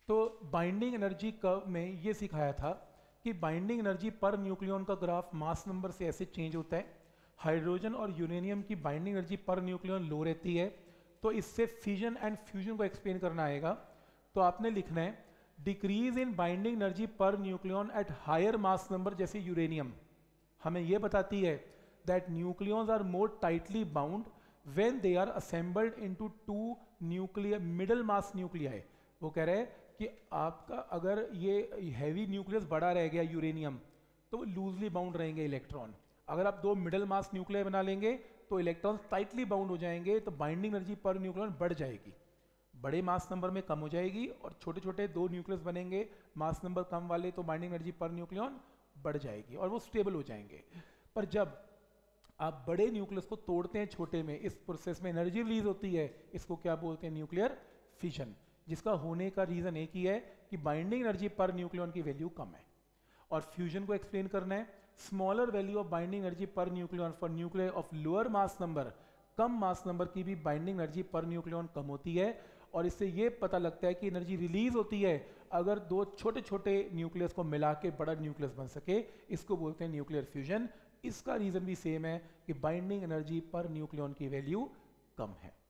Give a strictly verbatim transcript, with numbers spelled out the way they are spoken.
तो binding energy curve में ये सिखाया था कि बाइंडिंग एनर्जी पर न्यूक्लियन का ग्राफ मास नंबर से ऐसे चेंज होता है। हाइड्रोजन और यूरेनियम की binding energy per nucleon low रहती है, तो इससे फिजन एंड फ्यूजन को एक्सप्लेन करना आएगा। तो आपने लिखना है decrease in binding energy per nucleon at higher mass number, जैसे यूरेनियम हमें यह बताती है that nucleons are more tightly bound when they are assembled into two nuclear middle mass nuclei. वो कह रहे हैं कि आपका अगर ये हैवी न्यूक्लियस बड़ा रह गया यूरेनियम, तो लूजली बाउंड रहेंगे इलेक्ट्रॉन। अगर आप दो मिडल मास न्यूक्लियाई बना लेंगे तो इलेक्ट्रॉन टाइटली बाउंड हो जाएंगे, तो बाइंडिंग एनर्जी पर न्यूक्लियन बढ़ जाएगी, बड़े मास नंबर में कम हो जाएगी, और छोटे छोटे दो न्यूक्लियस बनेंगे मास नंबर कम वाले, तो बाइंडिंग एनर्जी पर न्यूक्लियन बढ़ जाएगी और वो स्टेबल हो जाएंगे। पर जब आप बड़े न्यूक्लियस को तोड़ते हैं छोटे में, इस प्रोसेस में एनर्जी रिलीज होती है, इसको क्या बोलते हैं? Nuclear fission. जिसका होने का रीजन एक ही है कि बाइंडिंग एनर्जी पर न्यूक्लियन की वैल्यू कम है। और फ्यूजन को एक्सप्लेन करना है, smaller value of binding energy per nucleon for nuclear of lower mass number, कम मास नंबर की भी बाइंडिंग एनर्जी पर न्यूक्लियन कम होती है। और इससे ये पता लगता है कि एनर्जी रिलीज होती है अगर दो छोटे छोटे न्यूक्लियस को मिला के बड़ा न्यूक्लियस बन सके, इसको बोलते हैं न्यूक्लियर फ्यूजन। इसका रीजन भी सेम है कि बाइंडिंग एनर्जी पर न्यूक्लियन की वैल्यू कम है।